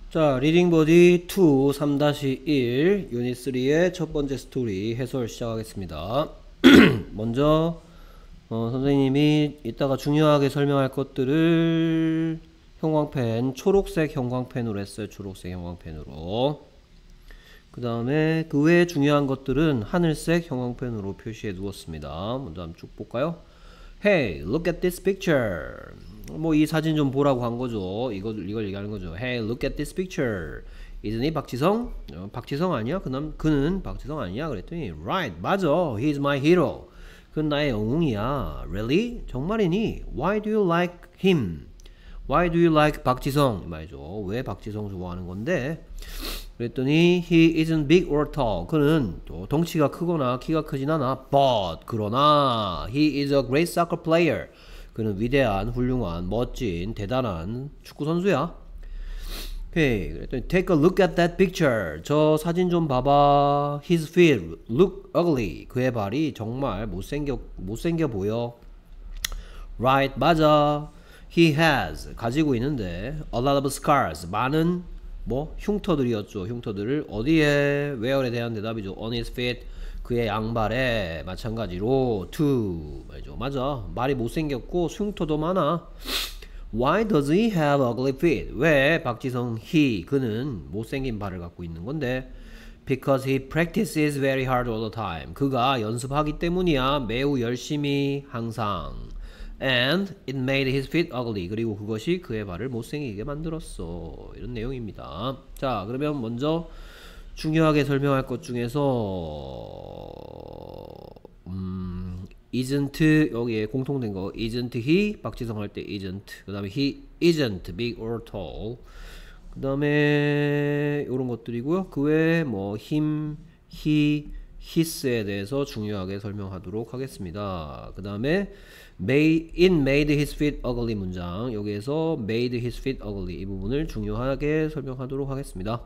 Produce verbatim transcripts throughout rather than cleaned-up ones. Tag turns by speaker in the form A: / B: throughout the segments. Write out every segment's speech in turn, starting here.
A: 자, 리딩 버디 이 삼 일 유닛 삼의 첫 번째 스토리 해설 시작하겠습니다. 먼저 어, 선생님이 이따가 중요하게 설명할 것들을 형광펜, 초록색 형광펜으로 했어요. 초록색 형광펜으로. 그 다음에 그 외에 중요한 것들은 하늘색 형광펜으로 표시해 두었습니다. 먼저 한번 쭉 볼까요? Hey, look at this picture. 뭐 이 사진 좀 보라고 한 거죠. 이거, 이걸 얘기하는 거죠. Hey, look at this picture. Isn't he 박지성? 어, 박지성 아니야? 그는, 그는 박지성 아니야? 그랬더니 Right, 맞아. He's my hero. 그건 나의 영웅이야. Really? 정말이니? Why do you like him? Why do you like 박지성? 말이죠. 왜 박지성 좋아하는 건데? 그랬더니 he isn't big or tall. 그는 또 덩치가 크거나 키가 크진 않아. But 그러나 he is a great soccer player. 그는 위대한, 훌륭한, 멋진, 대단한 축구 선수야. 오케이. 그랬더니 take a look at that picture. 저 사진 좀 봐봐. His feet look ugly. 그의 발이 정말 못생겨 못생겨 보여. Right, 맞아. He has 가지고 있는데 a lot of scars. 많은 뭐 흉터들이었죠. 흉터들을 어디에 where에 대한 대답이죠. On his feet. 그의 양발에 마찬가지로 to 말이죠. 맞아. 말이 못생겼고 흉터도 많아. Why does he have ugly feet? 왜 박지성 he 그는 못생긴 발을 갖고 있는 건데? Because he practices very hard all the time. 그가 연습하기 때문이야. 매우 열심히 항상. And it made his feet ugly. 그리고 그것이 그의 발을 못생기게 만들었어. 이런 내용입니다. 자, 그러면 먼저 중요하게 설명할 것 중에서 음, isn't 여기에 공통된 거 isn't he 박지성 할 때 isn't 그 다음에 he isn't big or tall 그 다음에 이런 것들이고요. 그 외에 뭐 him, he, his에 대해서 중요하게 설명하도록 하겠습니다. 그 다음에 made, it made his feet ugly 문장 여기에서 made his feet ugly 이 부분을 중요하게 설명하도록 하겠습니다.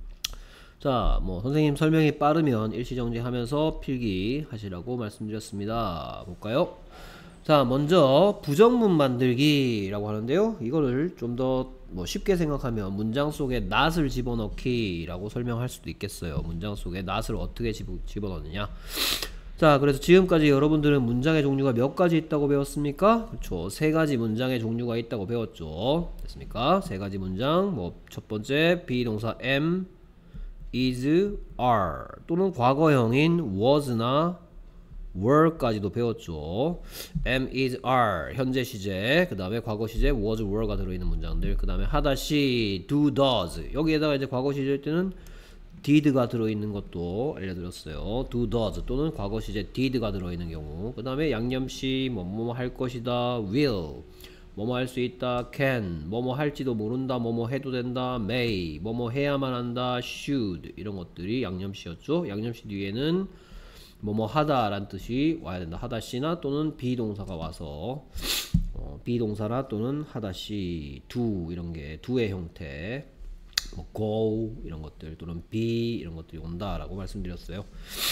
A: 자, 뭐 선생님 설명이 빠르면 일시정지 하면서 필기 하시라고 말씀드렸습니다. 볼까요? 자, 먼저 부정문 만들기라고 하는데요. 이거를 좀 더 뭐 쉽게 생각하면 문장 속에 not을 집어넣기 라고 설명할 수도 있겠어요. 문장 속에 not을 어떻게 집어넣느냐. 자, 그래서 지금까지 여러분들은 문장의 종류가 몇 가지 있다고 배웠습니까? 그렇죠. 세 가지 문장의 종류가 있다고 배웠죠. 됐습니까? 세 가지 문장. 뭐 첫 번째 비동사 am, is, are 또는 과거형인 was나 were까지도 배웠죠. am, is, are 현재 시제 그 다음에 과거 시제 was, were가 들어있는 문장들 그 다음에 하다시, do, does 여기에다가 이제 과거 시제일 때는 did가 들어있는 것도 알려드렸어요. do, does 또는 과거 시제 did가 들어있는 경우 그 다음에 양념시 뭐뭐 할 것이다 will 뭐뭐 할 수 있다 can 뭐뭐 할지도 모른다 뭐뭐 해도 된다 may 뭐뭐 해야만 한다 should 이런 것들이 양념시였죠. 양념시 뒤에는 뭐뭐 하다 라는 뜻이 와야 된다. 하다시나 또는 비동사가 와서 어, 비동사나 또는 하다시 do 이런 게 do의 형태 뭐 go 이런 것들 또는 be 이런 것들이 온다 라고 말씀드렸어요.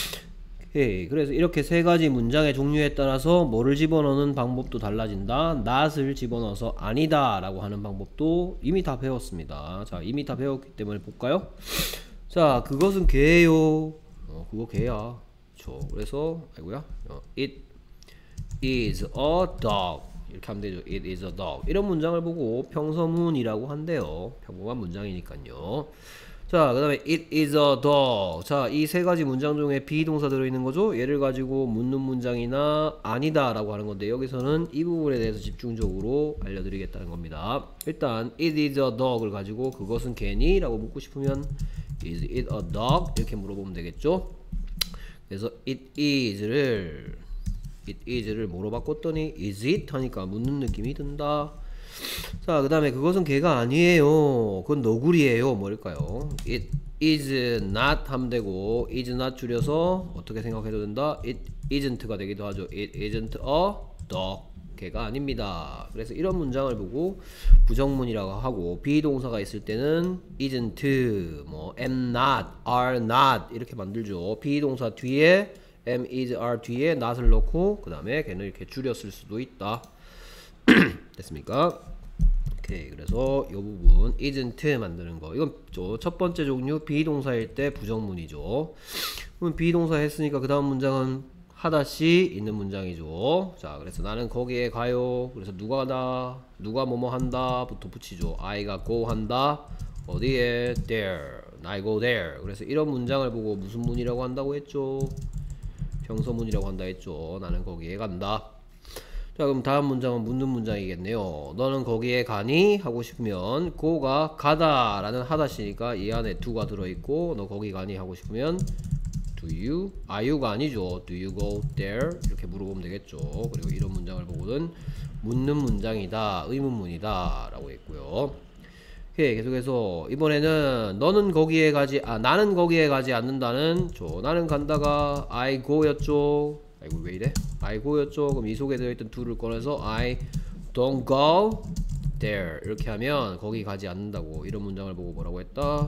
A: 예, 그래서 이렇게 세 가지 문장의 종류에 따라서 뭐를 집어넣는 방법도 달라진다. not을 집어넣어서 아니다 라고 하는 방법도 이미 다 배웠습니다. 자, 이미 다 배웠기 때문에 볼까요? 자, 그것은 개예요. 어, 그거 개야. 그쵸. 그래서 아이고야. 어, it is a dog 이렇게 하면 되죠. It is a dog 이런 문장을 보고 평서문이라고 한대요. 평범한 문장이니까요. 자, 그 다음에 it is a dog. 자, 이 세 가지 문장 중에 비동사 들어있는 거죠. 얘를 가지고 묻는 문장이나 아니다 라고 하는 건데 여기서는 이 부분에 대해서 집중적으로 알려드리겠다는 겁니다. 일단 it is a dog을 가지고 그것은 개니? 라고 묻고 싶으면 is it a dog? 이렇게 물어보면 되겠죠. 그래서 it is를 it is를 뭐로 바꿨더니 is it? 하니까 묻는 느낌이 든다. 자, 그 다음에 그것은 개가 아니에요. 그건 너구리예요. 뭐일까요? It is not 하면 되고 is not 줄여서 어떻게 생각해도 된다. It isn't가 되기도 하죠. It isn't a dog. 개가 아닙니다. 그래서 이런 문장을 보고 부정문이라고 하고 비동사가 있을 때는 isn't, 뭐 am not, are not 이렇게 만들죠. 비동사 뒤에 am, is, are 뒤에 not을 넣고 그 다음에 걔는 이렇게 줄여 쓸 수도 있다. 됐습니까? 오케이. 그래서 이 부분 isn't 만드는 거. 이건 첫 번째 종류 비동사일 때 부정문이죠. 그럼 비동사 했으니까 그 다음 문장은 하다시 있는 문장이죠. 자, 그래서 나는 거기에 가요. 그래서 누가 가다, 누가 뭐뭐 한다 부터 붙이죠. I가 go 한다. 어디에? there. I go there. 그래서 이런 문장을 보고 무슨 문이라고 한다고 했죠? 평서문이라고 한다 했죠. 나는 거기에 간다. 자, 그럼 다음 문장은 묻는 문장이겠네요. 너는 거기에 가니? 하고 싶으면 go가 가다 라는 하다시니까 이 안에 do가 들어있고, 너 거기 가니? 하고 싶으면 do you? are you가 아니죠. do you go there? 이렇게 물어보면 되겠죠. 그리고 이런 문장을 보고는 묻는 문장이다, 의문문이다 라고 했고요. 오케이. 계속해서 이번에는 너는 거기에 가지, 아 나는 거기에 가지 않는다는 저 나는 간다가 I go 였죠. 아이고 왜 이래? I go 였죠. 그럼 이 속에 들어있던 do를 꺼내서 I don't go there 이렇게 하면 거기 가지 않는다고, 이런 문장을 보고 뭐라고 했다?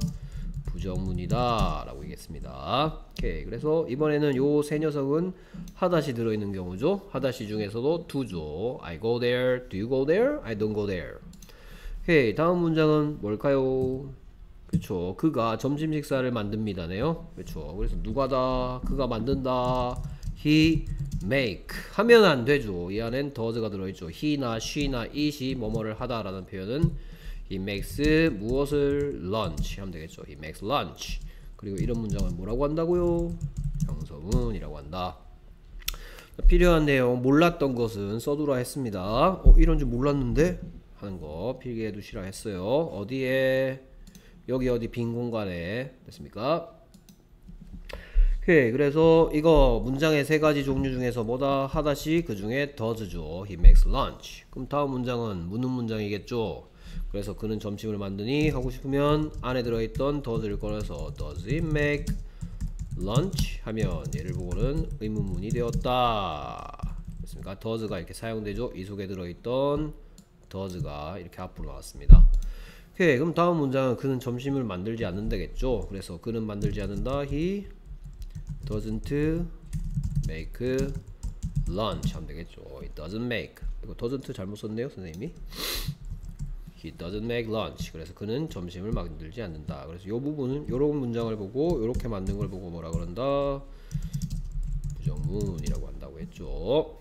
A: 부정문이다 라고 얘기했습니다. 오케이. 그래서 이번에는 요 세 녀석은 하다시 들어있는 경우죠. 하다시 중에서도 do죠. I go there, do you go there? I don't go there. 오케이. 다음 문장은 뭘까요? 그쵸. 그가 점심 식사를 만듭니다네요. 그쵸. 그래서 누가다, 그가 만든다. He make 하면 안 되죠. 이 안엔 does가 들어있죠. he나 she나 it이 뭐뭐를 하다라는 표현은 he makes 무엇을 lunch 하면 되겠죠. he makes lunch. 그리고 이런 문장을 뭐라고 한다고요? 평서문이라고 한다. 필요한 내용 몰랐던 것은 써두라 했습니다. 어, 이런 줄 몰랐는데 하는 거 필기해 두시라 했어요. 어디에? 여기 어디 빈 공간에 됐습니까? 오케이. 그래서 이거 문장의 세 가지 종류 중에서 뭐다? 하다시 그 중에 does죠. he makes lunch. 그럼 다음 문장은 묻는 문장이겠죠. 그래서 그는 점심을 만드니? 하고 싶으면 안에 들어있던 does를 꺼내서 does he make lunch? 하면 얘를 보고는 의문문이 되었다. 됐습니까? does가 이렇게 사용되죠. 이 속에 들어있던 does가 이렇게 앞으로 나왔습니다. 오케이. 그럼 다음 문장은 그는 점심을 만들지 않는다겠죠. 그래서 그는 만들지 않는다. he doesn't make lunch 하면 되겠죠. It doesn't make. 이거 doesn't 잘못 썼네요 선생님이. He doesn't make lunch. 그래서 그는 점심을 만들지 않는다. 그래서 이 부분은 요런 문장을 보고 요렇게 만든 걸 보고 뭐라 그런다? 부정문이라고 한다고 했죠.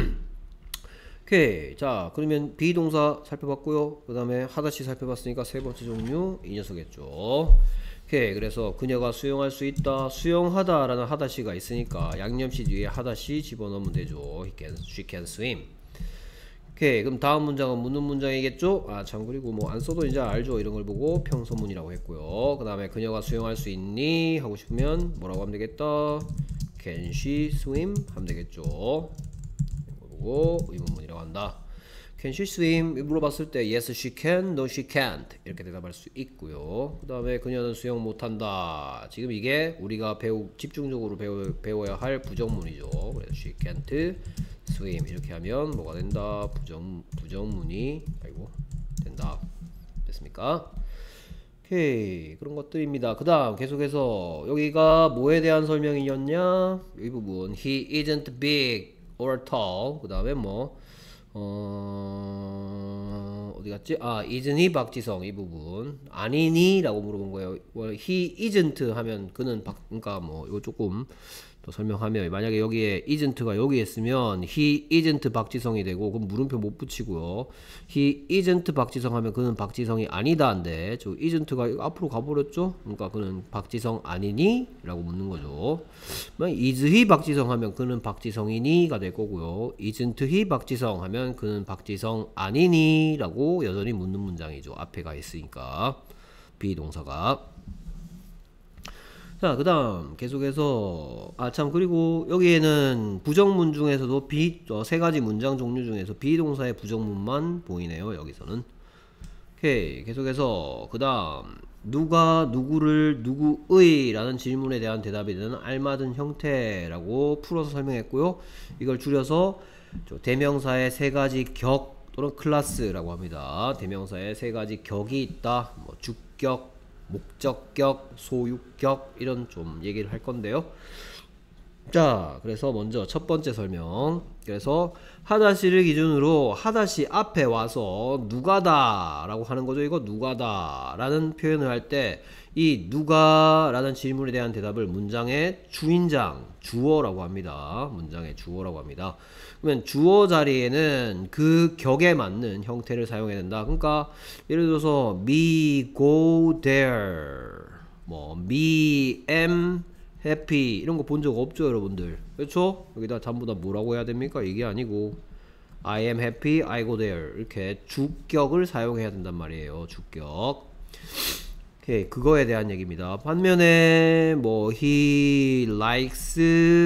A: 오케이. 자, 그러면 비동사 살펴봤고요. 그 다음에 하다시 살펴봤으니까 세 번째 종류 이 녀석이겠죠. 오케이. 그래서 그녀가 수영할 수 있다. 수영하다 라는 하다시가 있으니까 양념시 뒤에 하다시 집어넣으면 되죠. He can, she can swim. 오케이. 그럼 다음 문장은 묻는 문장이겠죠. 아 참, 그리고 뭐 안 써도 이제 알죠. 이런 걸 보고 평서문이라고 했고요. 그 다음에 그녀가 수영할 수 있니? 하고 싶으면 뭐라고 하면 되겠다? Can she swim? 하면 되겠죠. 이걸 보고 의문문이라고 한다. Can she swim? 물어봤을 때 yes she can, no she can't 이렇게 대답할 수 있고요. 그 다음에 그녀는 수영 못한다. 지금 이게 우리가 배우 집중적으로 배우, 배워야 할 부정문이죠. 그래서 she can't swim 이렇게 하면 뭐가 된다? 부정, 부정문이 아이고 된다. 됐습니까? 오케이. 그런 것들입니다. 그 다음 계속해서 여기가 뭐에 대한 설명이었냐? 이 부분 he isn't big or tall. 그 다음에 뭐 어... 어디 갔지? 아, isn't he 박지성 이 부분 아니니? 라고 물어본 거예요. he isn't 하면 그는 박, 그러니까 뭐 이거 조금 더 설명하면 만약에 여기에 isn't가 여기 있으면 he isn't 박지성이 되고 그럼 물음표 못 붙이고요. he isn't 박지성 하면 그는 박지성이 아니다인데 저 isn't가 앞으로 가버렸죠. 그러니까 그는 박지성 아니니? 라고 묻는 거죠. is he 박지성 하면 그는 박지성이니? 가 될 거고요. isn't he 박지성 하면 그는 박지성 아니니? 라고 여전히 묻는 문장이죠. 앞에 가 있으니까 비동사가. 자, 그 다음 계속해서 아 참, 그리고 여기에는 부정문 중에서도 비, 어, 세 가지 문장 종류 중에서 비동사의 부정문만 보이네요. 여기서는. 오케이. 계속해서 그 다음 누가 누구를 누구의 라는 질문에 대한 대답이 되는 알맞은 형태라고 풀어서 설명했고요. 이걸 줄여서 대명사의 세 가지 격 또는 클래스라고 합니다. 대명사의 세 가지 격이 있다. 뭐 주격, 목적격, 소유격 이런 좀 얘기를 할 건데요. 자, 그래서 먼저 첫 번째 설명. 그래서 하다시를 기준으로 하다시 앞에 와서 누가다 라고 하는 거죠. 이거 누가다 라는 표현을 할 때 이 누가 라는 질문에 대한 대답을 문장의 주인장, 주어라고 합니다. 문장의 주어라고 합니다. 그러면 주어 자리에는 그 격에 맞는 형태를 사용해야 된다. 그러니까 예를 들어서 me go there, 뭐 me am happy 이런 거 본 적 없죠, 여러분들? 그렇죠? 여기다 전부 다 뭐라고 해야 됩니까? 이게 아니고 I am happy, I go there 이렇게 주격을 사용해야 된단 말이에요. 주격. 오케이, 그거에 대한 얘기입니다. 반면에 뭐 he likes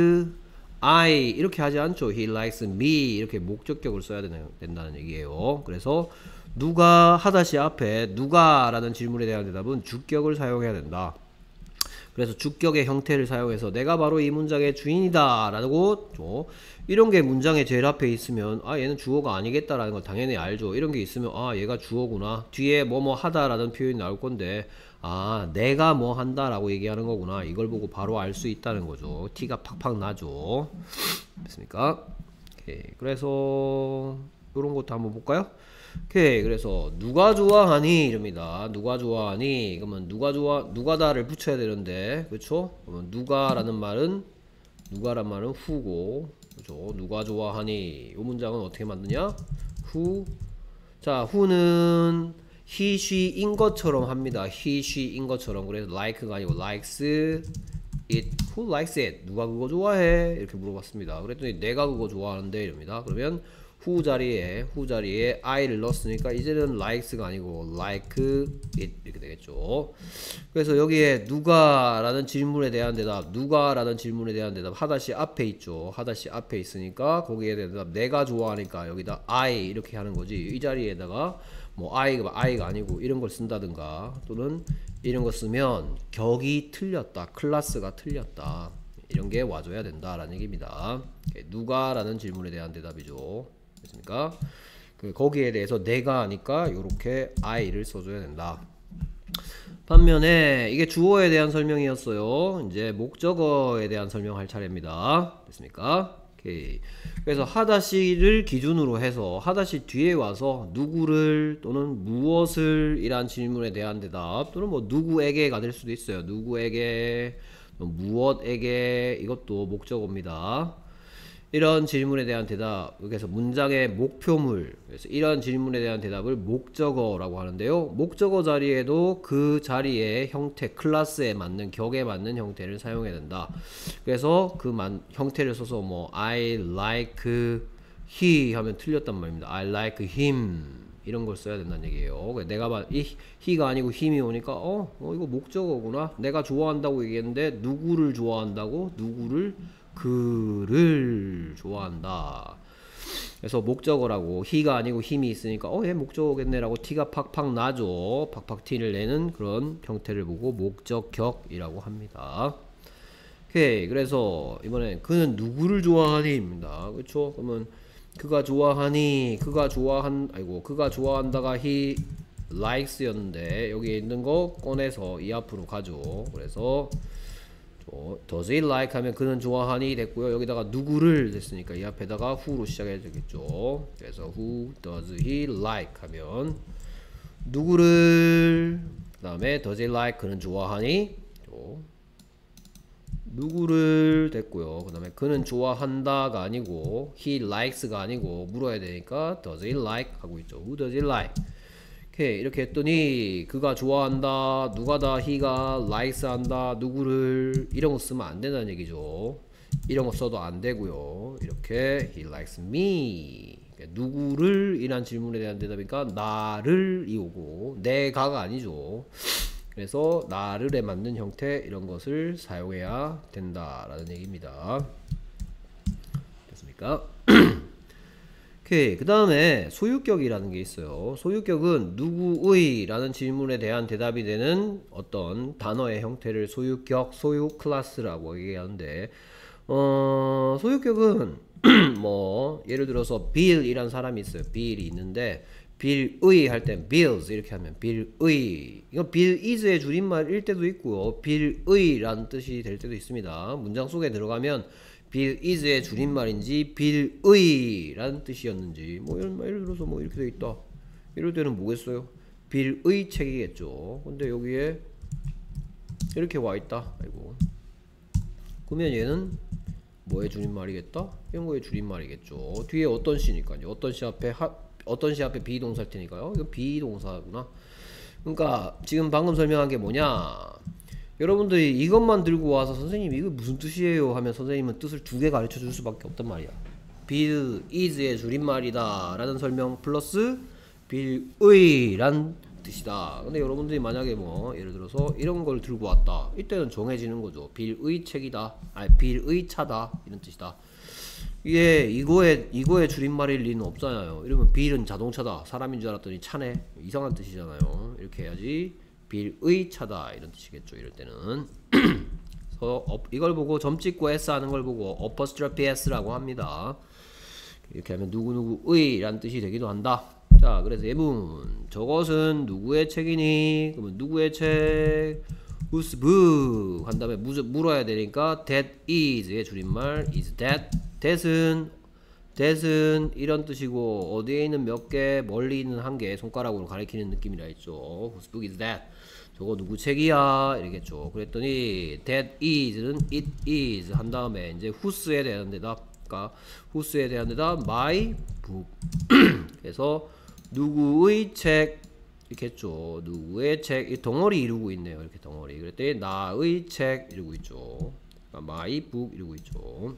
A: I 이렇게 하지 않죠. he likes me 이렇게 목적격을 써야 되는, 된다는 얘기예요. 그래서 누가 하다시 앞에 누가 라는 질문에 대한 대답은 주격을 사용해야 된다. 그래서 주격의 형태를 사용해서 내가 바로 이 문장의 주인이다 라고 줘. 이런 게 문장의 제일 앞에 있으면 아 얘는 주어가 아니겠다라는 걸 당연히 알죠. 이런 게 있으면 아 얘가 주어구나. 뒤에 뭐뭐 하다 라는 표현이 나올 건데 아 내가 뭐 한다 라고 얘기하는 거구나. 이걸 보고 바로 알 수 있다는 거죠. 티가 팍팍 나죠. 됐습니까? 오케이. 그래서 이런 것도 한번 볼까요? 오케이. 그래서 누가 좋아하니 이럽니다. 누가 좋아하니 그러면 누가 좋아 누가다를 붙여야 되는데 그렇죠? 그러면 누가라는 말은 누가란 말은 who고 그렇죠? 누가 좋아하니 이 문장은 어떻게 만드냐? who. 자 who는 he, she인 것처럼 합니다. he, she인 것처럼. 그래서 like가 아니고 likes it. who likes it? 누가 그거 좋아해? 이렇게 물어봤습니다. 그랬더니 내가 그거 좋아하는데 이럽니다. 그러면 who 자리에 who 자리에 I를 넣었으니까 이제는 likes가 아니고 like it 이렇게 되겠죠. 그래서 여기에 누가 라는 질문에 대한 대답 누가 라는 질문에 대한 대답 하다시 앞에 있죠. 하다시 앞에 있으니까 거기에 대한 대답 내가 좋아하니까 여기다 I 이렇게 하는 거지. 이 자리에다가 뭐 I가 I가 아니고 이런 걸 쓴다든가 또는 이런 거 쓰면 격이 틀렸다. 클래스가 틀렸다. 이런 게 와줘야 된다라는 얘기입니다. 누가 라는 질문에 대한 대답이죠. 됐습니까? 그 거기에 대해서 내가 하니까 이렇게 I를 써줘야 된다. 반면에 이게 주어에 대한 설명이었어요. 이제 목적어에 대한 설명할 차례입니다. 됐습니까? 오케이. 그래서 하다시를 기준으로 해서 하다시 뒤에 와서 누구를 또는 무엇을 이란 질문에 대한 대답 또는 뭐 누구에게가 될 수도 있어요. 누구에게 무엇에게 이것도 목적어입니다. 이런 질문에 대한 대답 그래서 문장의 목표물 그래서 이런 질문에 대한 대답을 목적어라고 하는데요. 목적어 자리에도 그 자리의 형태 클래스에 맞는 격에 맞는 형태를 사용해야 된다. 그래서 그 만, 형태를 써서 뭐 I like he 하면 틀렸단 말입니다. I like him 이런 걸 써야 된다는 얘기예요. 내가 봐, 이 he가 아니고 him이 오니까 어, 어 이거 목적어구나. 내가 좋아한다고 얘기했는데 누구를 좋아한다고? 누구를 그를 좋아한다. 그래서 목적어라고 he가 아니고 힘이 있으니까 어 얘 목적어겠네 라고 티가 팍팍 나죠. 팍팍 티를 내는 그런 형태를 보고 목적격이라고 합니다. 오케이. 그래서 이번엔 그는 누구를 좋아하니 입니다. 그렇죠? 그러면 그가 좋아하니 그가 좋아한 아이고 그가 좋아한다가 he likes 였는데 여기 있는 거 꺼내서 이 앞으로 가죠. 그래서 does he like 하면 그는 좋아하니 됐고요. 여기다가 누구를 됐으니까 이 앞에다가 who로 시작해야 되겠죠. 그래서 who does he like 하면 누구를 그 다음에 does he like 그는 좋아하니 누구를 됐고요. 그 다음에 그는 좋아한다가 아니고 he likes가 아니고 물어야 되니까 does he like 하고 있죠. who does he like. 오케이. 이렇게 했더니 그가 좋아한다 누가다 he가 likes 한다 누구를 이런 거 쓰면 안 된다는 얘기죠. 이런 거 써도 안 되고요. 이렇게 he likes me 누구를 이란 질문에 대한 대답이니까 나를 이 오고 내가가 아니죠. 그래서 나를에 맞는 형태 이런 것을 사용해야 된다라는 얘기입니다. 됐습니까? 오케이. 그 다음에 소유격이라는 게 있어요. 소유격은 누구의 라는 질문에 대한 대답이 되는 어떤 단어의 형태를 소유격, 소유 클래스라고 얘기하는데 어, 소유격은 뭐 예를 들어서 빌 이란 사람이 있어요. 빌이 있는데 빌의 할 땐 bills 이렇게 하면 빌의 이건 bill is의 줄임말일 때도 있고요. 빌의 라는 뜻이 될 때도 있습니다. 문장 속에 들어가면 빌 is의 줄임말인지 빌의 라는 뜻이었는지 뭐 예를, 예를 들어서 뭐 이렇게 돼 있다. 이럴 때는 뭐겠어요? 빌의 책이겠죠. 근데 여기에 이렇게 와 있다. 아이고. 그러면 얘는 뭐의 줄임말이겠다? 이런 거의 줄임말이겠죠. 뒤에 어떤 시니까요. 어떤 시 앞에 하, 어떤 시 앞에 비동사일 테니까요. 이건 비동사구나. 그러니까 지금 방금 설명한 게 뭐냐? 여러분들이 이것만 들고 와서 선생님 이거 무슨 뜻이에요? 하면 선생님은 뜻을 두 개 가르쳐 줄 수밖에 없단 말이야. 빌 is의 줄임말이다 라는 설명 플러스 빌의 란 뜻이다. 근데 여러분들이 만약에 뭐 예를 들어서 이런 걸 들고 왔다. 이때는 정해지는 거죠. 빌의 책이다. 아니 빌의 차다. 이런 뜻이다. 이게 이거의 이거의 줄임말일 리는 없잖아요. 이러면 빌은 자동차다. 사람인 줄 알았더니 차네. 이상한 뜻이잖아요. 이렇게 해야지. 빌의 차다 이런 뜻이겠죠. 이럴 때는 그래서 이걸 보고 점 찍고 s 하는 걸 보고 apostrophe s라고 합니다. 이렇게 하면 누구누구의 라는 뜻이 되기도 한다. 자, 그래서 예문 저것은 누구의 책이니? 그러면 누구의 책? whose book 한 다음에 물어야 되니까 that is의 줄임말 is that. that은 that은 이런 뜻이고 어디에 있는 몇 개, 멀리 있는 한 개, 손가락으로 가리키는 느낌이라 했죠. whose book is that? 저거 누구 책이야? 이러겠죠. 그랬더니 that is는 it is 한 다음에 이제 whose에 대한 대답, whose에 대한 대답 my book. 그래서 누구의 책 이렇게 했죠. 누구의 책, 이 덩어리 이루고 있네요. 이렇게 덩어리. 그랬더니 나의 책 이루고 있죠. 그러니까 my book 이루고 있죠.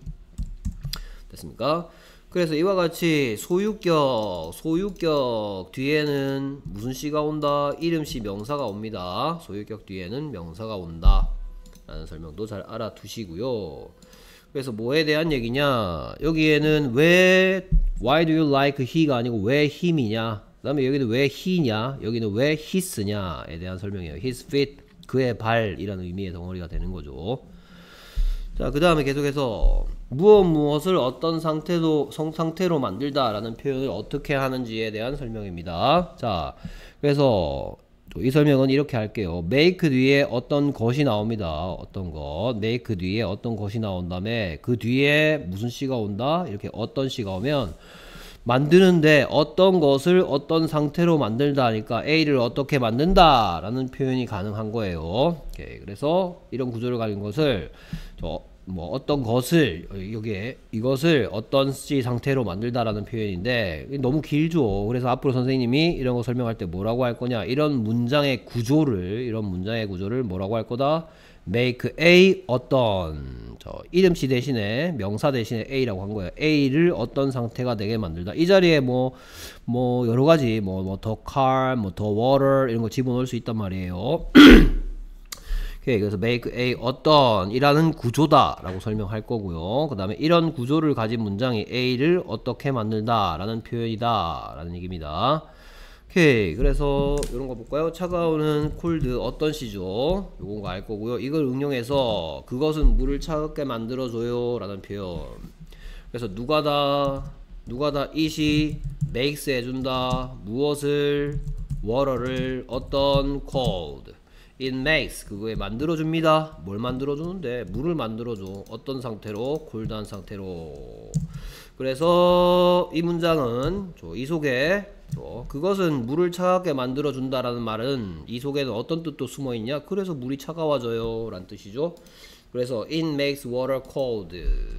A: 됐습니까? 그래서 이와 같이 소유격, 소유격 뒤에는 무슨 시가 온다? 이름시 명사가 옵니다. 소유격 뒤에는 명사가 온다 라는 설명도 잘 알아두시고요. 그래서 뭐에 대한 얘기냐? 여기에는 왜 why do you like he가 아니고 왜 him이냐? 그 다음에 여기는 왜 he냐? 여기는 왜 his냐에 대한 설명이에요. his feet, 그의 발이라는 의미의 덩어리가 되는 거죠. 자, 그 다음에 계속해서 무엇 무엇을 어떤 상태로 성 상태로 만들다 라는 표현을 어떻게 하는지에 대한 설명입니다. 자, 그래서 이 설명은 이렇게 할게요. make 뒤에 어떤 것이 나옵니다. 어떤 것. make 뒤에 어떤 것이 나온 다음에 그 뒤에 무슨 시가 온다? 이렇게 어떤 시가 오면 만드는데 어떤 것을 어떤 상태로 만들다 하니까 A를 어떻게 만든다 라는 표현이 가능한 거예요. 오케이. 그래서 이런 구조를 가진 것을 저 뭐 어떤 것을 여기에 이것을 어떤 시 상태로 만들다 라는 표현인데 너무 길죠. 그래서 앞으로 선생님이 이런 거 설명할 때 뭐라고 할 거냐, 이런 문장의 구조를 이런 문장의 구조를 뭐라고 할 거다? make A 어떤 저 이름시 대신에 명사 대신에 A라고 한 거예요. A를 어떤 상태가 되게 만들다. 이 자리에 뭐 뭐 여러 가지 뭐 뭐 더 car, 뭐 더 water 이런 거 집어넣을 수 있단 말이에요. 오케이, 그래서 make A 어떤 이라는 구조다 라고 설명할 거고요. 그 다음에 이런 구조를 가진 문장이 A를 어떻게 만들다 라는 표현이다 라는 얘기입니다. 오케이, 그래서 이런 거 볼까요? 차가우는 cold 어떤 시죠? 요건 거 알 거고요. 이걸 응용해서 그것은 물을 차갑게 만들어줘요 라는 표현. 그래서 누가다 누가다 it이 makes 해준다 무엇을? water를 어떤? cold. it makes 그거에 만들어줍니다. 뭘 만들어주는데? 물을 만들어줘. 어떤 상태로? cold한 상태로. 그래서 이 문장은 이 속에 그것은 물을 차갑게 만들어준다 라는 말은 이 속에는 어떤 뜻도 숨어있냐? 그래서 물이 차가워져요 라는 뜻이죠. 그래서 it makes water cold.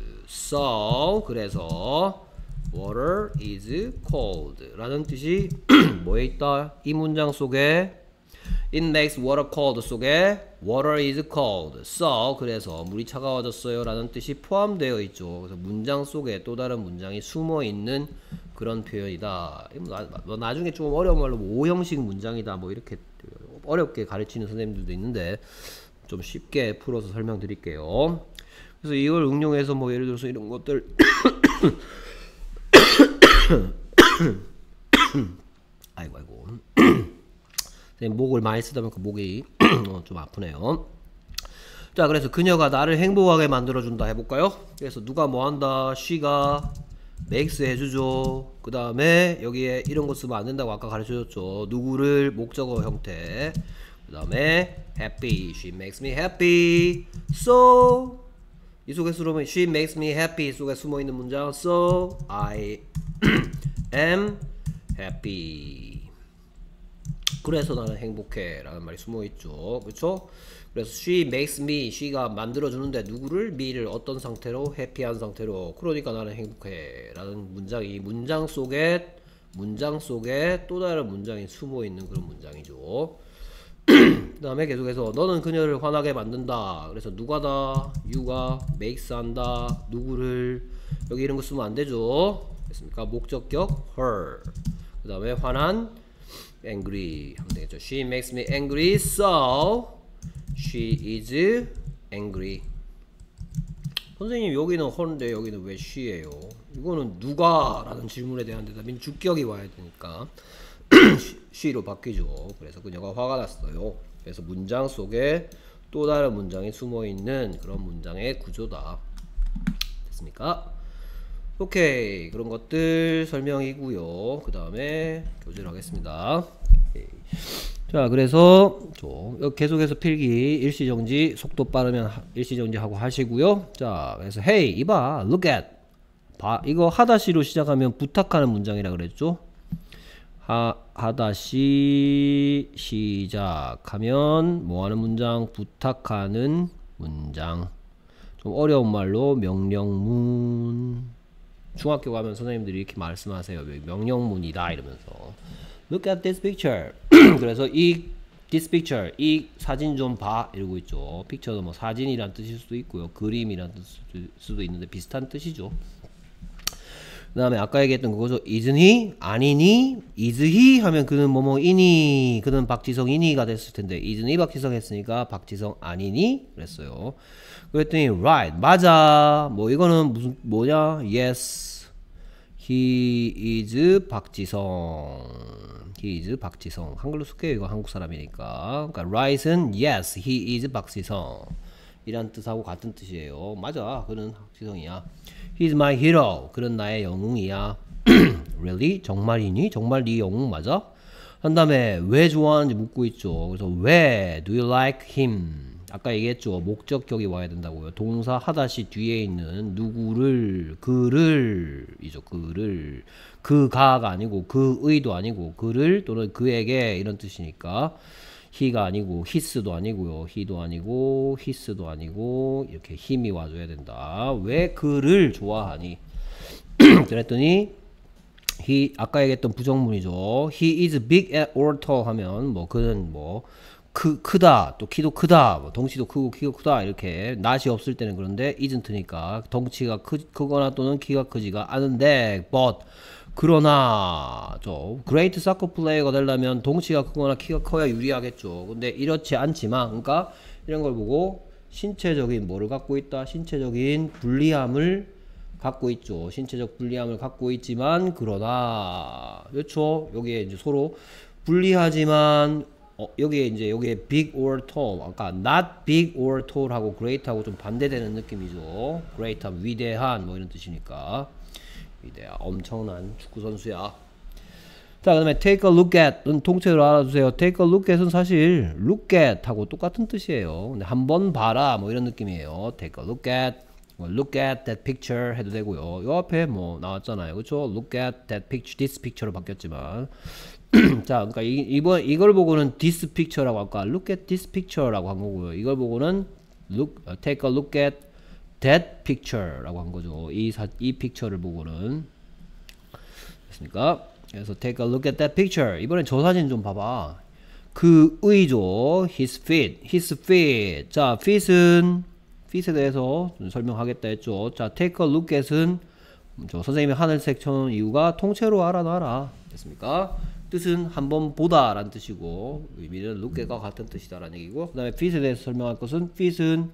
A: So 그래서 water is cold 라는 뜻이 뭐에 있다? 이 문장 속에 it makes water cold 속에 water is cold. So 그래서 물이 차가워졌어요 라는 뜻이 포함되어 있죠. 그래서 문장 속에 또 다른 문장이 숨어있는 그런 표현이다. 나, 나중에 좀 어려운 말로 뭐 오형식 문장이다 뭐 이렇게 어렵게 가르치는 선생님들도 있는데 좀 쉽게 풀어서 설명드릴게요. 그래서 이걸 응용해서 뭐 예를 들어서 이런 것들 아이고 아이고 목을 많이 쓰다 보니까 목이 좀 아프네요. 자, 그래서 그녀가 나를 행복하게 만들어준다 해볼까요? 그래서 누가 뭐한다? she가 makes 해주죠. 그 다음에 여기에 이런 거 쓰면 안된다고 아까 가르쳐줬죠. 누구를 목적어 형태. 그 다음에 happy, she makes me happy. So 이 속에 숨어 she makes me happy 속에 숨어 있는 문장 so I am happy. 그래서 나는 행복해 라는 말이 숨어 있죠. 그렇죠? 그래서 she makes me she가 만들어 주는데 누구를 me를 어떤 상태로 해피한 상태로 그러니까 나는 행복해 라는 문장이 문장 속에 문장 속에 또 다른 문장이 숨어 있는 그런 문장이죠. 그 다음에 계속해서 너는 그녀를 화나게 만든다. 그래서 누가다 you가 makes 한다 누구를 여기 이런 거 쓰면 안 되죠. 됐습니까? 목적격 her 그 다음에 화난 angry 하면 되겠죠. She makes me angry so she is angry. 선생님 여기는 her인데 여기는 왜 she예요? 이거는 누가 라는 질문에 대한 대답인 주격이 와야 되니까 she로 바뀌죠. 그래서 그녀가 화가 났어요. 그래서 문장 속에 또 다른 문장이 숨어있는 그런 문장의 구조다. 됐습니까? 오케이 그런 것들 설명이고요. 그 다음에 교재를 하겠습니다. 오케이. 자 그래서 좀 계속해서 필기 일시정지 속도 빠르면 일시정지 하고 하시고요. 자 그래서 hey 이봐 look at 봐 이거 하다시로 시작하면 부탁하는 문장이라 그랬죠. 하, 하다시 시작하면 뭐하는 문장 부탁하는 문장. 좀 어려운 말로 명령문. 중학교 가면 선생님들이 이렇게 말씀하세요. 명령문이다 이러면서 look at this picture. 그래서 이 this picture 이 사진 좀 봐 이러고 있죠. picture도 뭐 사진이란 뜻일 수도 있고요 그림이란 뜻일 수도 있는데 비슷한 뜻이죠. 그 다음에 아까 얘기했던 그거죠. isn't he? 아니니? is he? 하면 그는 뭐뭐이니? 그는 박지성이니가 됐을 텐데 isn't he 박지성 했으니까 박지성 아니니? 그랬어요. 그랬더니 right 맞아. 뭐 이거는 무슨 뭐냐? yes he is 박지성. he is 박지성. 한글로 쓸게요. 이거 한국 사람이니까. 그러니까 right은 yes he is 박지성 이란 뜻하고 같은 뜻이에요. 맞아. 그는 박지성이야. He's my hero. 그런 나의 영웅이야. Really? 정말이니? 정말 네 영웅 맞아? 한 다음에 왜 좋아하는지 묻고 있죠. 그래서 왜 do you like him? 아까 얘기했죠. 목적격이 와야 된다고요. 동사 하다시 뒤에 있는 누구를 그를 이죠. 그를 그가가 아니고 그의도 아니고 그를 또는 그에게 이런 뜻이니까 he가 아니고 his도 아니고요. he도 아니고 his도 아니고 이렇게 힘이 와줘야 된다. 왜 그를 좋아하니? 그랬더니 he 아까 얘기했던 부정문이죠. he is big or tall 하면 뭐 그는 뭐 크, 크다 또 키도 크다 뭐 덩치도 크고 키가 크다 이렇게 낫이 없을 때는 그런데 isn't니까 덩치가 크, 크거나 또는 키가 크지가 않은데 but 그러나 저 great soccer player가 되려면 덩치가 크거나 키가 커야 유리하겠죠. 근데 이렇지 않지만 그러니까 이런 걸 보고 신체적인 뭐를 갖고 있다? 신체적인 불리함을 갖고 있죠. 신체적 불리함을 갖고 있지만 그러나 그렇죠. 여기에 이제 서로 불리하지만 어, 여기에 이제 여기에 big or tall 아까 not big or tall 하고 great하고 좀 반대되는 느낌이죠. great한 위대한 뭐 이런 뜻이니까 위대한 엄청난 축구 선수야. 자, 그 다음에 take a look at은 통째로 알아두세요. take a look at은 사실 look at 하고 똑같은 뜻이에요. 근데 한번 봐라 뭐 이런 느낌이에요. take a look at 뭐 look at that picture 해도 되고요. 요 앞에 뭐 나왔잖아요. 그쵸? look at that picture, this picture로 바뀌었지만 자, 그러니까 이, 이번 이걸 보고는 this picture라고 할까? look at this picture라고 한 거고요. 이걸 보고는 look, uh, take a look at that picture라고 한 거죠. 이, 사, 이 픽처를 보고는 됐습니까? 그래서 take a look at that picture. 이번엔 저 사진 좀 봐봐. 그 의죠. his feet, his feet. 자, feet은 feet에 대해서 좀 설명하겠다 했죠. 자, take a look at은 저 선생님이 하늘색 쳐놓은 이유가 통째로 알아놔라. 됐습니까? 뜻은 한번 보다 라는 뜻이고 의미는 look at과 같은 뜻이다 라는 얘기고 그 다음에 feet에 대해서 설명할 것은 feet은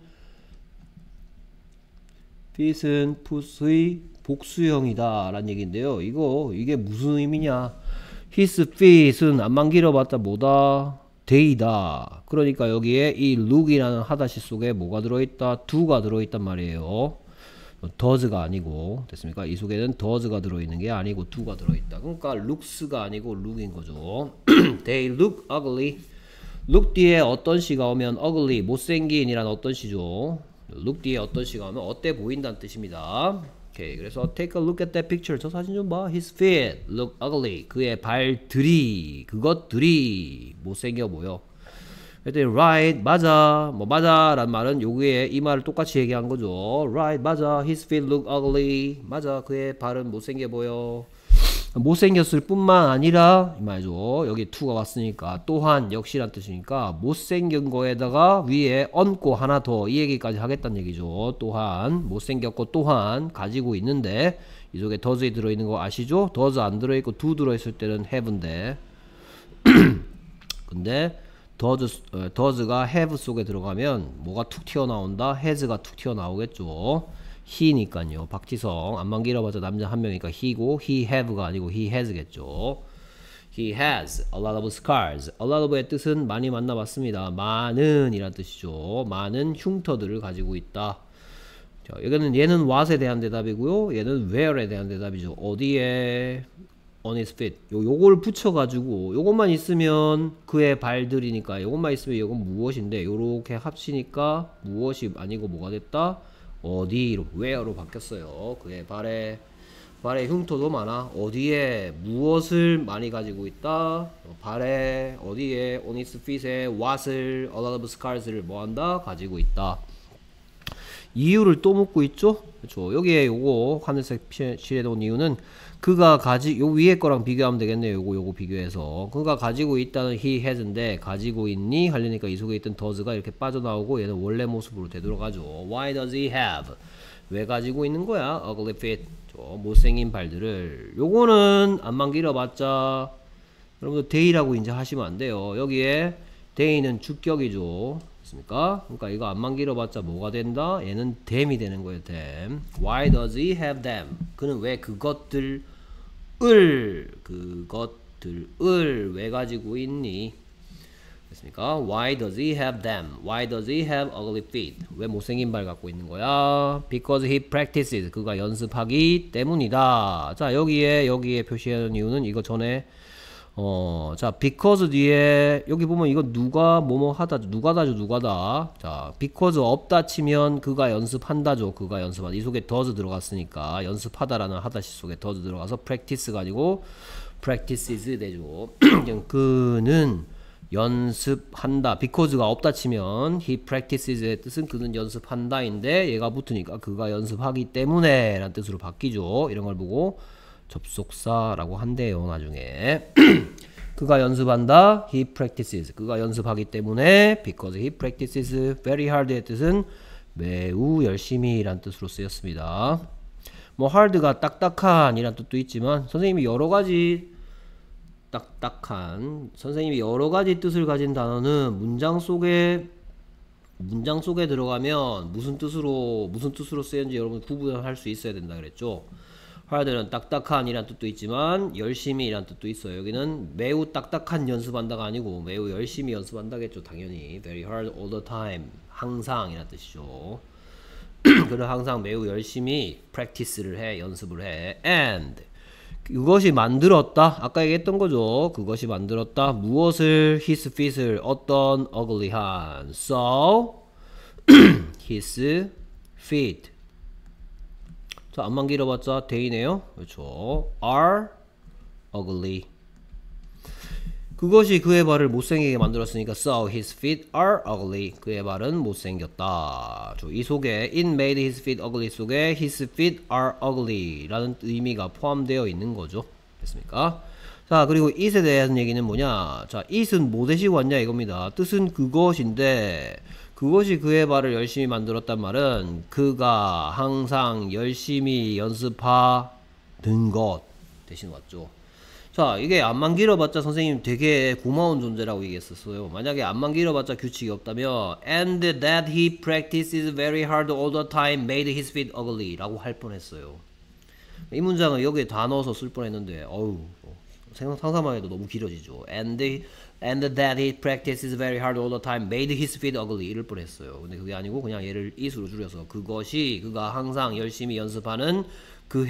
A: feet은 풋의 복수형이다 라는 얘기인데요. 이거 이게 무슨 의미냐? his feet은 안만 길어봤자 뭐다? day다. 그러니까 여기에 이 look이라는 하다시 속에 뭐가 들어있다? do가 들어있단 말이에요. does가 아니고 됐습니까? 이 속에는 does가 들어있는 게 아니고 do가 들어있다. 그러니까 looks가 아니고 look인 거죠. They look ugly. look 뒤에 어떤 시가 오면 ugly 못생긴 이란 어떤 시죠? look 뒤에 어떤 시가 하면 어때 보인다는 뜻입니다. 오케이. 그래서 take a look at that picture. 저 사진 좀 봐. His feet look ugly. 그의 발들이, 그것들이 못생겨 보여. 그랬더니 right, 맞아. 뭐 맞아 라는 말은 여기에 이 말을 똑같이 얘기한 거죠. right, 맞아. His feet look ugly. 맞아. 그의 발은 못생겨 보여. 못생겼을 뿐만 아니라 이 말이죠. 여기 to가 왔으니까 또한 역시란 뜻이니까 못생긴 거에다가 위에 얹고 하나 더 이 얘기까지 하겠다는 얘기죠. 또한 못생겼고 또한 가지고 있는데 이 속에 does이 들어있는 거 아시죠? does 안 들어있고 do 들어있을 때는 have인데 근데 does, does가 have 속에 들어가면 뭐가 툭 튀어나온다? has가 툭 튀어나오겠죠. he니까요. 박지성 안만 길어봤자 남자 한 명이니까 he고 he have가 아니고 he has겠죠. He has a lot of scars. a lot of의 뜻은 많이 만나봤습니다. 많은 이란 뜻이죠. 많은 흉터들을 가지고 있다. 자, 여기는 얘는 what에 대한 대답이고요. 얘는 where에 대한 대답이죠. 어디에 on his feet. 요, 요걸 붙여가지고 요것만 있으면 그의 발들이니까 요것만 있으면 이건 무엇인데 요렇게 합치니까 무엇이 아니고 뭐가 됐다? 어디로 where로 바뀌었어요. 그의 발에 발에 흉터도 많아. 어디에 무엇을 많이 가지고 있다. 발에 어디에 on his feet에 what을 a lot of scars를 뭐한다 가지고 있다. 이유를 또 묻고 있죠. 그렇죠. 여기에 요거 하늘색 칠해 놓은 이유는 그가 가지 요 위에 거랑 비교하면 되겠네요. 요거 요거 비교해서 그가 가지고 있다는 he has인데 가지고 있니 하려니까 이 속에 있던 does가 이렇게 빠져나오고 얘는 원래 모습으로 되돌아가죠. Why does he have? 왜 가지고 있는 거야? Ugly feet. 못생긴 발들을. 요거는 안만 길어봤자 여러분들 day라고 이제 하시면 안 돼요. 여기에 day는 주격이죠. 맞습니까? 그러니까 이거 안만 길어봤자 뭐가 된다? 얘는 them이 되는 거예요. them. Why does he have them? 그는 왜 그것들을 그것들을 왜 가지고 있니? 됐습니까? Why does he have them? Why does he have ugly feet? 왜 못생긴 발 갖고 있는 거야? Because he practices. 그가 연습하기 때문이다. 자, 여기에 여기에 표시하는 이유는 이거 전에 어, 자, because 뒤에 여기 보면 이거 누가 뭐뭐 하다 누가다죠. 누가다. 자, because 없다 치면 그가 연습한다죠. 그가 연습한다. 이 속에 does 들어갔으니까 연습하다라는 하다시 속에 does 들어가서 practice가 아니고 practices 되죠. 그는 연습한다. because가 없다 치면 he practices의 뜻은 그는 연습한다인데 얘가 붙으니까 그가 연습하기 때문에 라는 뜻으로 바뀌죠. 이런 걸 보고 접속사라고 한대요. 나중에 그가 연습한다. he practices. 그가 연습하기 때문에 because he practices very hard의 뜻은 매우 열심히 라는 뜻으로 쓰였습니다. 뭐 hard가 딱딱한 이란 뜻도 있지만 선생님이 여러가지 딱딱한 선생님이 여러가지 뜻을 가진 단어는 문장 속에 문장 속에 들어가면 무슨 뜻으로 무슨 뜻으로 쓰였는지 여러분 구분할 수 있어야 된다 그랬죠. hard는 딱딱한 이란 뜻도 있지만 열심히 이란 뜻도 있어요. 여기는 매우 딱딱한 연습한다가 아니고 매우 열심히 연습한다겠죠. 당연히 very hard all the time 항상 이란 뜻이죠. 그는 항상 매우 열심히 practice를 해 연습을 해. and 그것이 만들었다. 아까 얘기했던 거죠. 그것이 만들었다. 무엇을? his feet을 어떤 ugly한. so his feet. 자, 안만 길어봤자 they네요. 그렇죠. are ugly. 그것이 그의 발을 못생기게 만들었으니까 so his feet are ugly. 그의 발은 못생겼다. 이 속에 in made his feet ugly 속에 his feet are ugly 라는 의미가 포함되어 있는 거죠. 됐습니까? 자, 그리고 it에 대한 얘기는 뭐냐? 자, it은 뭐 대시고 왔냐 이겁니다. 뜻은 그것인데 그것이 그의 발을 열심히 만들었단 말은 그가 항상 열심히 연습하는 것 대신 왔죠. 자, 이게 안만 길어봤자 선생님 되게 고마운 존재라고 얘기했었어요. 만약에 안만 길어봤자 규칙이 없다면 and that he practices very hard all the time made his feet ugly 라고 할 뻔했어요. 이 문장은 여기에 다 넣어서 쓸 뻔했는데 어우 상상만 해도 너무 길어지죠. and, and that he practices very hard all the time made his feet ugly 이럴 뻔했어요. 근데 그게 아니고 그냥 얘를 it으로 줄여서 그것이 그가 항상 열심히 연습하는 그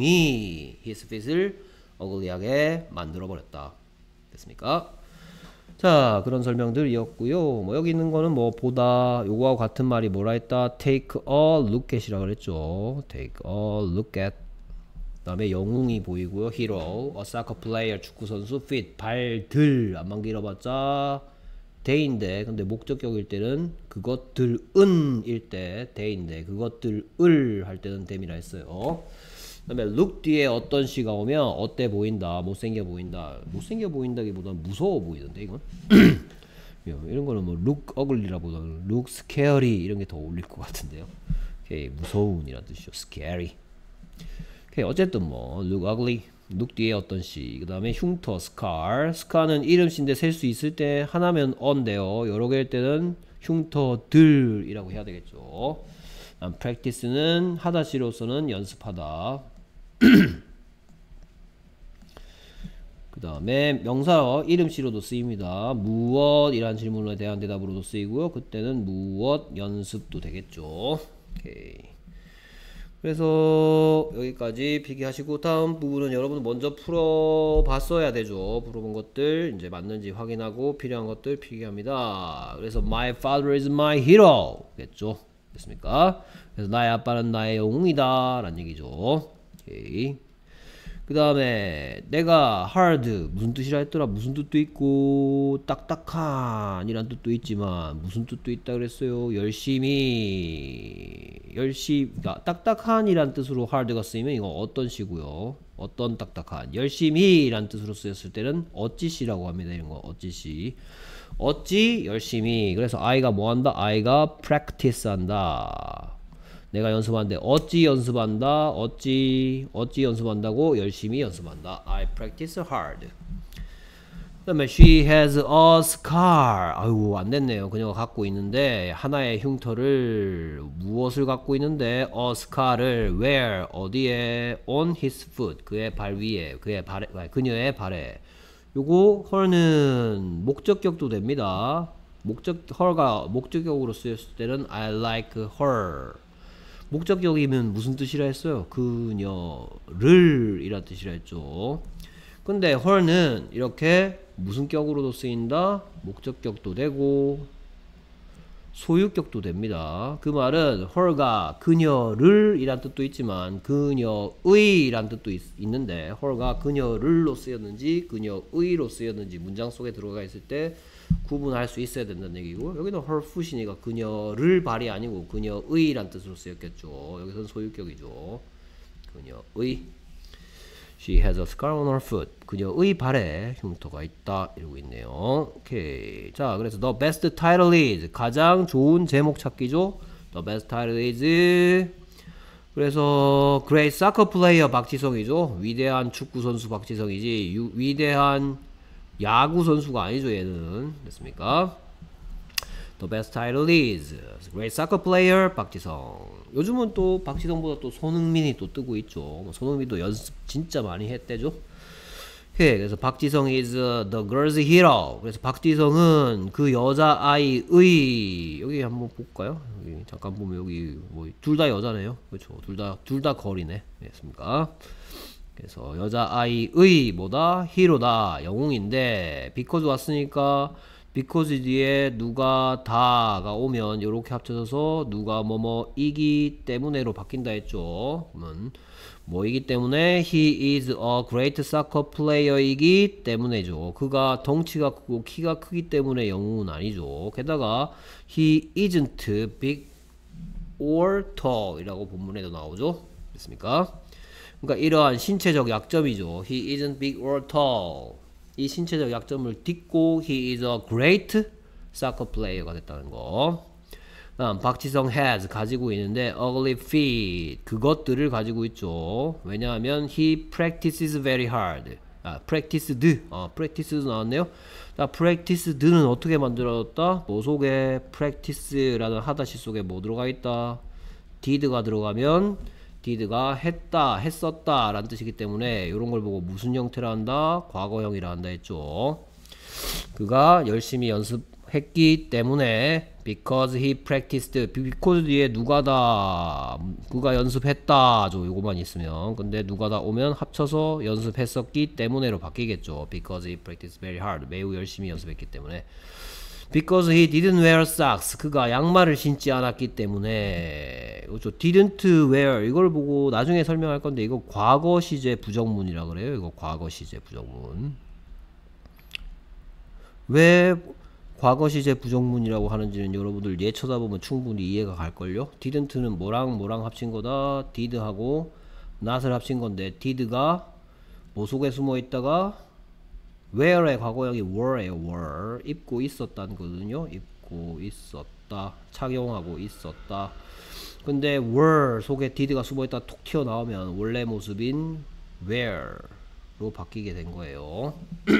A: 행동이 his feet을 어글리하게 만들어 버렸다. 됐습니까? 자, 그런 설명들이었고요. 뭐 여기 있는 거는 뭐 보다 요거하고 같은 말이 뭐라 했다? take a look at이라고 그랬죠. take a look at. 그다음에 영웅이 보이고요. hero, a soccer player, 축구 선수, feet, 발들. 안만 길어봤자 they인데, 근데 목적격일 때는 그것들은 일 때 they인데, 그것들을 할 때는 them이라 했어요. 그다음에 look 뒤에 어떤 시가 오면 어때 보인다, 못생겨 보인다. 못생겨 보인다기보다는 무서워 보이던데 이건. 이런 거는 뭐 look ugly라보다는 look scary 이런 게 더 어울릴 것 같은데요. 오케이, 무서운이란 뜻이죠. scary. 오케이, 어쨌든 뭐 look ugly, look 뒤에 어떤 시. 그 다음에 흉터, scar. scar는 이름씨인데 셀 수 있을 때 하나면 on데요. 여러 개일 때는 흉터들이라고 해야 되겠죠. 음, practice는 하다시로서는 연습하다. 그 다음에 명사어 이름씨로도 쓰입니다. 무엇이란 질문에 대한 대답으로도 쓰이고요. 그때는 무엇 연습도 되겠죠. 오케이. 그래서 여기까지 필기하시고 다음 부분은 여러분 먼저 풀어봤어야 되죠. 풀어본 것들 이제 맞는지 확인하고 필요한 것들 필기합니다. 그래서 my father is my hero 겠죠. 됐습니까? 그래서 나의 아빠는 나의 영웅이다 라는 얘기죠. 오케이. 그 다음에 내가 hard 무슨 뜻이라 했더라. 무슨 뜻도 있고 딱딱한 이란 뜻도 있지만 무슨 뜻도 있다 그랬어요. 열심히 열심히 그러니까 딱딱한 이란 뜻으로 hard가 쓰이면 이거 어떤 시고요. 어떤 딱딱한 열심히 이란 뜻으로 쓰였을 때는 어찌시라고 합니다. 이런 거 어찌시 어찌 열심히. 그래서 I가 뭐한다? I가 practice 한다. 내가 연습하는데 어찌 연습한다. 어찌 어찌 연습한다고 열심히 연습한다. I practice hard. 그 다음에 she has a scar. 아유 안됐네요. 그녀가 갖고 있는데 하나의 흉터를 무엇을 갖고 있는데 a scar를 where 어디에 on his foot 그의 발 위에 그의 발에 그녀의 발에. 요거 her는 목적격도 됩니다. 목적 her가 목적격으로 쓰였을 때는 I like her. 목적격이면 무슨 뜻이라 했어요? 그녀를 이란 뜻이라 했죠. 근데 her는 이렇게 무슨 격으로도 쓰인다? 목적격도 되고 소유격도 됩니다. 그 말은 her가 그녀를 이란 뜻도 있지만 그녀의 이란 뜻도 있, 있는데 her가 그녀를로 쓰였는지 그녀의로 쓰였는지 문장 속에 들어가 있을 때 구분할 수 있어야 된다는 얘기고, 여기는 her foot이니까 그녀를 발이 아니고 그녀의 란 뜻으로 쓰였겠죠. 여기서는 소유격이죠. 그녀의. She has a scar on her foot. 그녀의 발에 흉터가 있다 이러고 있네요. 오케이. 자, 그래서 the best title is 가장 좋은 제목 찾기죠. The best title is 그래서 great soccer player 박지성이죠. 위대한 축구 선수 박지성이지 유, 위대한 야구 선수가 아니죠. 얘는 됐습니까? The best title is great soccer player 박지성. 요즘은 또 박지성보다 또 손흥민이 또 뜨고 있죠. 손흥민도 연습 진짜 많이 했대죠. 오케이, 그래서 박지성 is the girl's hero. 그래서 박지성은 그 여자아이의 여기 한번 볼까요? 여기 잠깐 보면 여기 뭐 둘 다 여자네요. 그렇죠. 둘 다 둘 다 걸이네. 됐습니까? 그래서 여자아이의 뭐다? 히로다. 영웅인데 because 왔으니까 because 뒤에 누가 다가 오면 이렇게 합쳐져서 누가 뭐뭐이기 때문에로 바뀐다 했죠. 그러면 뭐이기 때문에 he is a great soccer player이기 때문에죠. 그가 덩치가 크고 키가 크기 때문에 영웅은 아니죠. 게다가 he isn't big or tall 이라고 본문에도 나오죠. 됐습니까? 그러니까 이러한 신체적 약점이죠. He isn't big or tall. 이 신체적 약점을 딛고 he is a great soccer player가 됐다는 거. 다음 박지성 has 가지고 있는데 ugly feet 그것들을 가지고 있죠. 왜냐하면 he practices very hard. 아, practiced. 아, practiced 나왔네요. 자, practiced는 어떻게 만들어졌다? 뭐 속에 practice라는 하다시 속에 뭐 들어가 있다? did가 들어가면 did가 했다, 했었다 라는 뜻이기 때문에 이런 걸 보고 무슨 형태라 한다? 과거형이라 한다 했죠. 그가 열심히 연습 했기 때문에 because he practiced because 뒤에 누가다 그가 연습했다 죠 요거만 있으면 근데 누가다 오면 합쳐서 연습했었기 때문에로 바뀌겠죠. because he practiced very hard 매우 열심히 연습했기 때문에 because he didn't wear socks 그가 양말을 신지 않았기 때문에 그렇죠. didn't wear 이걸 보고 나중에 설명할 건데 이거 과거 시제 부정문이라 그래요. 이거 과거 시제 부정문 왜 과거 시제 부정문이라고 하는지는 여러분들 얘 쳐다보면 충분히 이해가 갈걸요. didn't는 뭐랑 뭐랑 합친 거다. did하고 not을 합친 건데 did가 뭐 속에 숨어 있다가 wear의 과거형이 were예요. were 입고 있었다는 거거든요. 입고 있었다. 착용하고 있었다. 근데 were 속에 did가 숨어 있다 톡 튀어나오면 원래 모습인 wear로 바뀌게 된 거예요.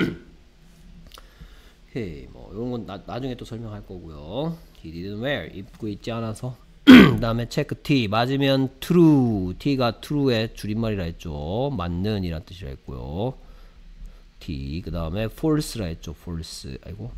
A: 오케이, 뭐 이런 건 나, 나중에 또 설명할 거고요. He didn't wear 입고 있지 않아서. 그 다음에 체크 T 맞으면 true T가 true의 줄임말이라 했죠. 맞는 이란 뜻이라 했고요. T 그 다음에 false라 했죠. false 아이고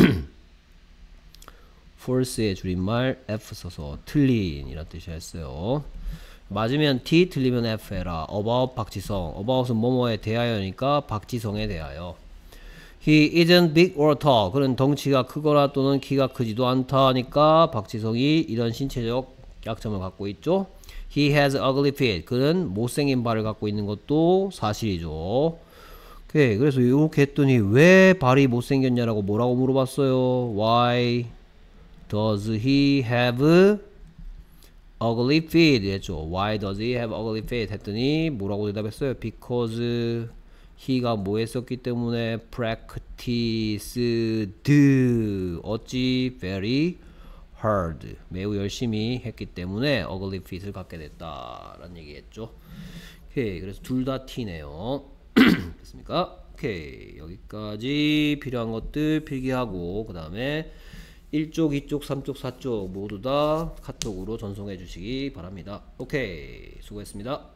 A: false의 줄임말 F 써서 틀린 이란 뜻이라 했어요. 맞으면 T 틀리면 F 해라. about 박지성 about은 뭐뭐에 대하여니까 박지성에 대하여. He isn't big or tall. 그는 덩치가 크거나 또는 키가 크지도 않다 하니까 박지성이 이런 신체적 약점을 갖고 있죠. He has ugly feet. 그는 못생긴 발을 갖고 있는 것도 사실이죠. 오케이. 그래서 이렇게 했더니 왜 발이 못생겼냐라고 뭐라고 물어봤어요. Why does he have ugly feet? 했죠. Why does he have ugly feet? 했더니 뭐라고 대답했어요. Because he가 뭐 했었기 때문에 practiced 어찌 very hard 매우 열심히 했기 때문에 ugly feet을 갖게 됐다 라는 얘기했죠. 오케이. 그래서 둘 다 T네요. 됐습니까? 오케이. 여기까지 필요한 것들 필기하고 그 다음에 일 쪽, 이 쪽, 삼 쪽, 사 쪽 모두 다 카톡으로 전송해 주시기 바랍니다. 오케이. 수고했습니다.